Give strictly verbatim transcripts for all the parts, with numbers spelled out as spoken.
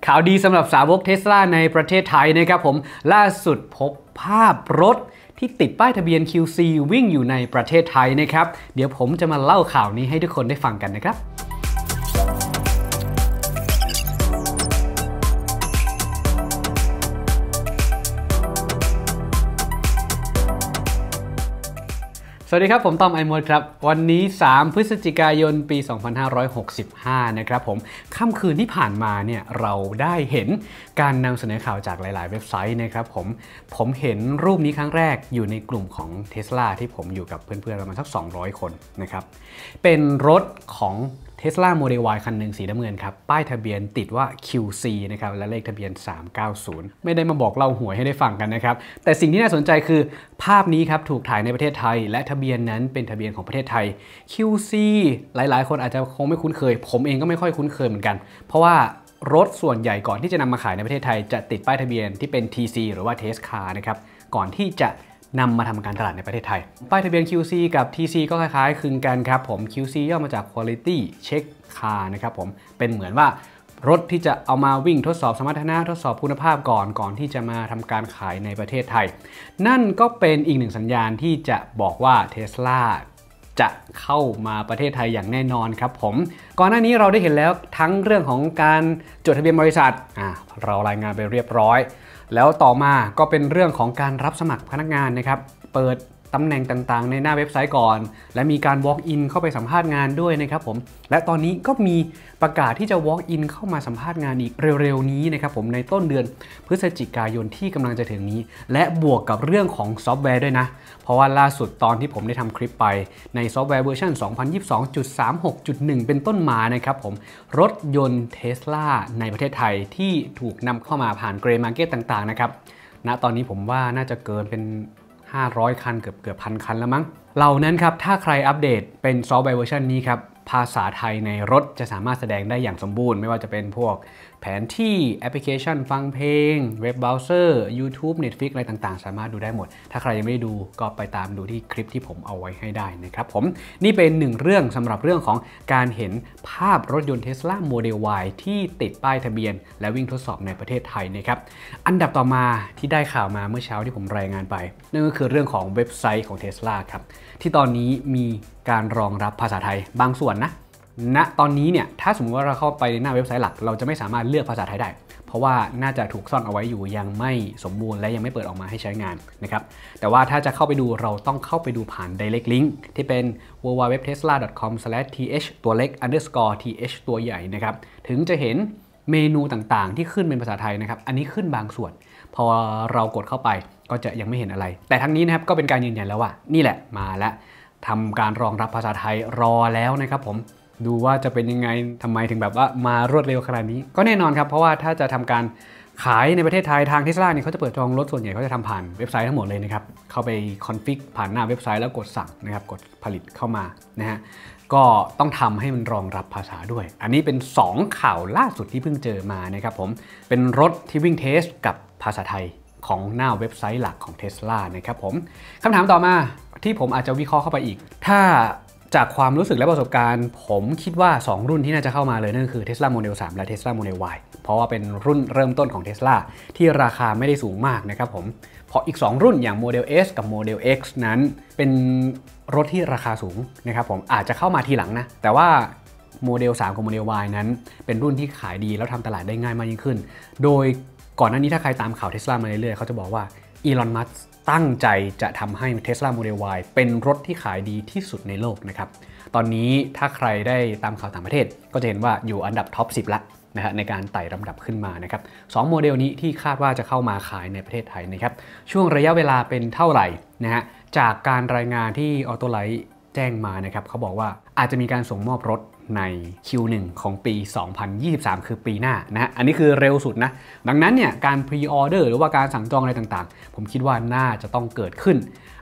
ข่าวดีสำหรับสาวก Tesla ในประเทศไทยนะครับผมล่าสุดพบภาพรถที่ติดป้ายทะเบียน คิว ซี วิ่งอยู่ในประเทศไทยนะครับเดี๋ยวผมจะมาเล่าข่าวนี้ให้ทุกคนได้ฟังกันนะครับสวัสดีครับผมต้อมไอมดครับวันนี้สามพฤศจิกายนปีสองพันห้าร้อยหกสิบห้านะครับผมค่ำคืนที่ผ่านมาเนี่ยเราได้เห็นการนำเสนอข่าวจากหลายๆเว็บไซต์นะครับผมผมเห็นรูปนี้ครั้งแรกอยู่ในกลุ่มของ Tesla ที่ผมอยู่กับเพื่อนๆประมาณสักสองร้อยคนนะครับเป็นรถของTesla Model Y คันหนึ่งสีน้ำเงินครับป้ายทะเบียนติดว่า คิว ซี นะครับและเลขทะเบียนสามเก้าศูนย์ไม่ได้มาบอกเล่าหวยให้ได้ฟังกันนะครับแต่สิ่งที่น่าสนใจคือภาพนี้ครับถูกถ่ายในประเทศไทยและทะเบียนนั้นเป็นทะเบียนของประเทศไทย คิว ซี หลายๆคนอาจจะคงไม่คุ้นเคยผมเองก็ไม่ค่อยคุ้นเคยเหมือนกันเพราะว่ารถส่วนใหญ่ก่อนที่จะนำมาขายในประเทศไทยจะติดป้ายทะเบียนที่เป็น ที ซี หรือว่า Test Car นะครับก่อนที่จะนำมาทำการตลาดในประเทศไทยป้ายทะเบียน คิว ซี กับ ที ซี ก็คล้ายๆคลึงกันครับผม คิว ซี ย่อมาจาก Quality Check Car นะครับผมเป็นเหมือนว่ารถที่จะเอามาวิ่งทดสอบสมรรถนะทดสอบคุณภาพก่อนก่อนที่จะมาทำการขายในประเทศไทยนั่นก็เป็นอีกหนึ่งสัญญาณที่จะบอกว่า Tesla จะเข้ามาประเทศไทยอย่างแน่นอนครับผมก่อนหน้านี้เราได้เห็นแล้วทั้งเรื่องของการจดทะเบียนบริษัทอ่าเรารายงานไปเรียบร้อยแล้วต่อมาก็เป็นเรื่องของการรับสมัครพนักงานนะครับเปิดตำแหน่งต่างๆในหน้าเว็บไซต์ก่อนและมีการ walk in เข้าไปสัมภาษณ์งานด้วยนะครับผมและตอนนี้ก็มีประกาศที่จะ walk in เข้ามาสัมภาษณ์งานอีกเร็วๆนี้นะครับผมในต้นเดือนพฤศจิกายนที่กำลังจะถึงนี้และบวกกับเรื่องของซอฟต์แวร์ด้วยนะเพราะว่าล่าสุดตอนที่ผมได้ทำคลิปไปในซอฟต์แวร์เวอร์ชัน สองพันยี่สิบสองจุดสามหกจุดหนึ่ง เป็นต้นมานะครับผมรถยนต์ Tesla ในประเทศไทยที่ถูกนำเข้ามาผ่าน Gray Market ต่างๆนะครับณตอนนี้ผมว่าน่าจะเกินเป็นห้าร้อยคันเกือบเกือบพันคันแล้วมั้งเหล่านั้นครับถ้าใครอัปเดตเป็นซอฟต์แวร์เวอร์ชันนี้ครับภาษาไทยในรถจะสามารถแสดงได้อย่างสมบูรณ์ไม่ว่าจะเป็นพวกแผนที่แอปพลิเคชันฟังเพลงเว็บเบราว์เซอร์ YouTube Netflix อะไรต่างๆสามารถดูได้หมดถ้าใครยังไม่ได้ดูก็ไปตามดูที่คลิปที่ผมเอาไว้ให้ได้นะครับผมนี่เป็นหนึ่งเรื่องสำหรับเรื่องของการเห็นภาพรถยนต์ Tesla Model Y ที่ติดป้ายทะเบียนและวิ่งทดสอบในประเทศไทยนะครับอันดับต่อมาที่ได้ข่าวมาเมื่อเช้าที่ผมรายงานไปนั่นก็คือเรื่องของเว็บไซต์ของ Tesla ครับที่ตอนนี้มีการรองรับภาษาไทยบางส่วนนะณตอนนี้เนี่ยถ้าสมมติว่าเราเข้าไปในหน้าเว็บไซต์หลักเราจะไม่สามารถเลือกภาษาไทยได้เพราะว่าน่าจะถูกซ่อนเอาไว้อยู่ยังไม่สมบูรณ์และยังไม่เปิดออกมาให้ใช้งานนะครับแต่ว่าถ้าจะเข้าไปดูเราต้องเข้าไปดูผ่าน direct link ที่เป็น ดับเบิลยู ดับเบิลยู ดับเบิลยู ดอท เทสลา ดอท คอม สแลช ที เอช ตัวเล็ก underscore ที เอช ตัวใหญ่นะครับถึงจะเห็นเมนูต่างๆที่ขึ้นเป็นภาษาไทยนะครับอันนี้ขึ้นบางส่วนพอเรากดเข้าไปก็จะยังไม่เห็นอะไรแต่ทั้งนี้นะครับก็เป็นการยืนยันแล้วว่านี่แหละมาแล้วทำการรองรับภาษาไทยรอแล้วนะครับผมดูว่าจะเป็นยังไงทำไมถึงแบบว่ามารวดเร็วขนาดนี้ก็แน่นอนครับเพราะว่าถ้าจะทำการขายในประเทศไทยทาง Tesla เนี่ยเขาจะเปิดจองรถส่วนใหญ่เขาจะทำผ่านเว็บไซต์ทั้งหมดเลยนะครับเข้าไปคอนฟิกผ่านหน้าเว็บไซต์แล้วกดสั่งนะครับกดผลิตเข้ามานะฮะก็ต้องทำให้มันรองรับภาษาด้วยอันนี้เป็นสองข่าวล่าสุดที่เพิ่งเจอมานะครับผมเป็นรถที่วิ่งเทสกับภาษาไทยของหน้าเว็บไซต์หลักของ Tesla นะครับผมคำถามต่อมาที่ผมอาจจะวิเคราะห์เข้าไปอีกถ้าจากความรู้สึกและประสบการณ์ผมคิดว่าสองรุ่นที่น่าจะเข้ามาเลยนั่นคือ Tesla Model สามและ Tesla Model Y เพราะว่าเป็นรุ่นเริ่มต้นของ Tesla ที่ราคาไม่ได้สูงมากนะครับผมเพราะอีกสองรุ่นอย่าง Model S กับ Model X นั้นเป็นรถที่ราคาสูงนะครับผมอาจจะเข้ามาทีหลังนะแต่ว่า Model สามกับ Model Y นั้นเป็นรุ่นที่ขายดีแล้วทำตลาดได้ง่ายมากยิ่งขึ้นโดยก่อนหน้านี้ถ้าใครตามข่าว Tesla มาเรื่อยๆเขาจะบอกว่า Elon Muskตั้งใจจะทำให้ Tesla Model Y เป็นรถที่ขายดีที่สุดในโลกนะครับตอนนี้ถ้าใครได้ตามข่าวต่างประเทศก็จะเห็นว่าอยู่อันดับท็อปสิบละนะฮะในการไต่ลำดับขึ้นมานะครับสองโมเดลนี้ที่คาดว่าจะเข้ามาขายในประเทศไทยนะครับช่วงระยะเวลาเป็นเท่าไหร่นะฮะจากการรายงานที่ Autolite แจ้งมานะครับเขาบอกว่าอาจจะมีการส่งมอบรถใน คิว หนึ่ง ของปี สองพันยี่สิบสาม คือปีหน้านะฮะอันนี้คือเร็วสุดนะดังนั้นเนี่ยการพรีออเดอร์หรือว่าการสั่งจองอะไรต่างๆผมคิดว่าน่าจะต้องเกิดขึ้น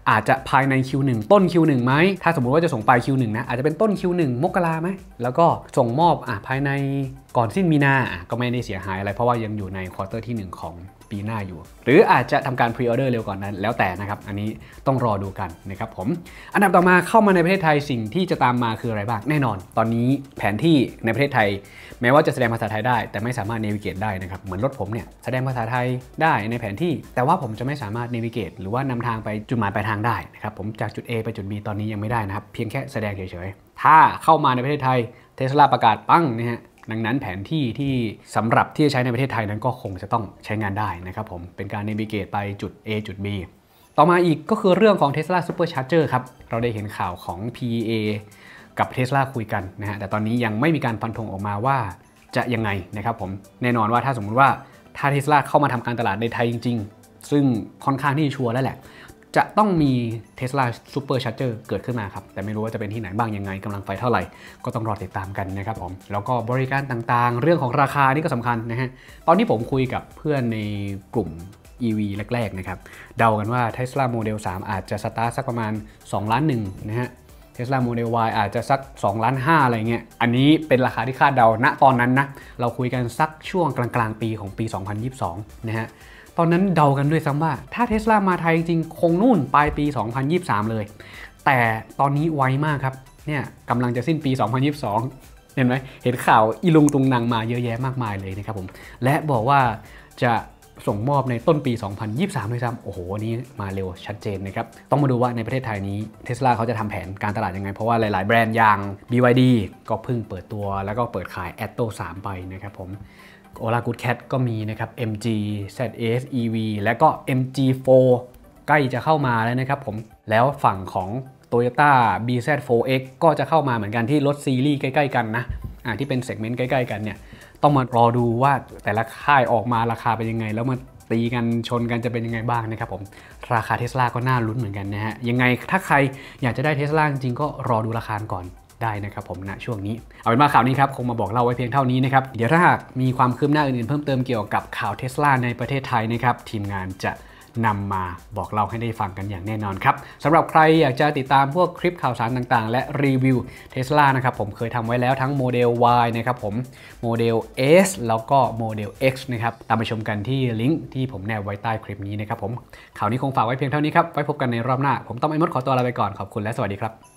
อาจจะภายใน คิว หนึ่ง ต้น คิว หนึ่ง ไหมถ้าสมมุติว่าจะส่งปลาย คิว หนึ่ง นะอาจจะเป็นต้น คิว หนึ่ง มกราไหมแล้วก็ส่งมอบอ่ะภายในก่อนสิ้นมีนาก็ไม่ได้เสียหายอะไรเพราะว่ายังอยู่ในควอเตอร์ที่หนึ่งของปีหน้าอยู่หรืออาจจะทำการพรีออเดอร์เร็วก่อนนั้นแล้วแต่นะครับอันนี้ต้องรอดูกันนะครับผมอันดับต่อมาเข้ามาในประเทศไทยสิ่งที่จะตามมาคืออะไรบ้างแน่นอนตอนนี้แผนที่ในประเทศไทยแม้ว่าจะแสดงภาษาไทยได้แต่ไม่สามารถเนวิเกตได้นะครับเหมือนรถผมเนี่ยแสดงภาษาไทยได้ในแผนที่แต่ว่าผมจะไม่สามารถเนวิเกตหรือว่านำทางไปจุดหมายปลายทางได้นะครับผมจากจุด A ไปจุด B ตอนนี้ยังไม่ได้นะครับเพียงแค่แสดงเฉยๆถ้าเข้ามาในประเทศไทย Tesla ประกาศปั้งนะฮะดังนั้นแผนที่ที่สำหรับที่จะใช้ในประเทศไทยนั้นก็คงจะต้องใช้งานได้นะครับผมเป็นการเนวิเกตไปจุด A จุด B ต่อมาอีกก็คือเรื่องของ Tesla Supercharger ครับเราได้เห็นข่าวของ พี อี เอ กับ Tesla คุยกันนะฮะแต่ตอนนี้ยังไม่มีการฟันธงออกมาว่าจะยังไงนะครับผมแน่นอนว่าถ้าสมมุติว่าถ้า Tesla เข้ามาทำการตลาดในไทยจริงๆซึ่งค่อนข้างที่ชัวร์แล้วแหละจะต้องมี Tesla Supercharger เกิดขึ้นมาครับแต่ไม่รู้ว่าจะเป็นที่ไหนบ้างยังไงกำลังไฟเท่าไหร่ก็ต้องรอติดตามกันนะครับผมแล้วก็บริการต่างๆเรื่องของราคานี่ก็สำคัญนะฮะตอนที่ผมคุยกับเพื่อนในกลุ่ม อี วี แรกๆนะครับเดากันว่า Tesla Model สามอาจจะสตาร์ทสักประมาณสองล้านหนึ่งนะฮะ Tesla Model Y อาจจะสักสองล้านห้าอะไรเงี้ยอันนี้เป็นราคาที่คาดเดาณตอนนั้นนะเราคุยกันสักช่วงกลางๆปีของปีสองพันยี่สิบสองนะฮะตอนนั้นเดากันด้วยซ้ำว่าถ้า Tesla มาไทยจริงคงนู่นปลายปีสองพันยี่สิบสามเลยแต่ตอนนี้ไวมากครับเนี่ยกำลังจะสิ้นปีสองพันยี่สิบสองเห็นไหมเห็นข่าวอีลุงตุงนางมาเยอะแยะมากมายเลยนะครับผมและบอกว่าจะส่งมอบในต้นปีสองพันยี่สิบสามด้วยซ้ำโอ้โหนี่มาเร็วชัดเจนนะครับต้องมาดูว่าในประเทศไทยนี้ Tesla เขาจะทำแผนการตลาดยังไงเพราะว่าหลายๆแบรนด์อย่าง บี วาย ดี ก็เพิ่งเปิดตัวแล้วก็เปิดขาย แอตโต้ สามไปนะครับผมOla Good Cat ก็มีนะครับ เอ็ม จี แซด เอส อี วี และก็ เอ็ม จี โฟร์ ใกล้จะเข้ามาแล้วนะครับผมแล้วฝั่งของ Toyota บี แซด โฟร์ เอ็กซ์ ก็จะเข้ามาเหมือนกันที่รถซีรีส์ใกล้ๆกันนะอ่าที่เป็นเซกเมนต์ใกล้ๆกันเนี่ยต้องมารอดูว่าแต่ละค่ายออกมาราคาเป็นยังไงแล้วมาตีกันชนกันจะเป็นยังไงบ้างนะครับผมราคา Tesla ก็น่าลุ้นเหมือนกันนะฮะยังไงถ้าใครอยากจะได้ Tesla จริงๆก็รอดูราคาก่อนได้นะครับผมณช่วงนี้เอาเป็นว่าข่าวนี้ครับคงมาบอกเล่าไว้เพียงเท่านี้นะครับเดี๋ยวถ้าหากมีความคืบหน้าอื่นๆเพิ่มเติมเกี่ยวกับข่าว Tesla ในประเทศไทยนะครับทีมงานจะนำมาบอกเล่าให้ได้ฟังกันอย่างแน่นอนครับสำหรับใครอยากจะติดตามพวกคลิปข่าวสารต่างๆและรีวิว Tesla นะครับผมเคยทำไว้แล้วทั้งโมเดล Y นะครับผมโมเดล S แล้วก็โมเดล X นะครับตามไปชมกันที่ลิงก์ที่ผมแนบไว้ใต้คลิปนี้นะครับผมข่าวนี้คงฝากไว้เพียงเท่านี้ครับไว้พบกันในรอบหน้าผมต้อมไอมดขอตัวลาไปก่อนขอบคุณและสวัสดีครับ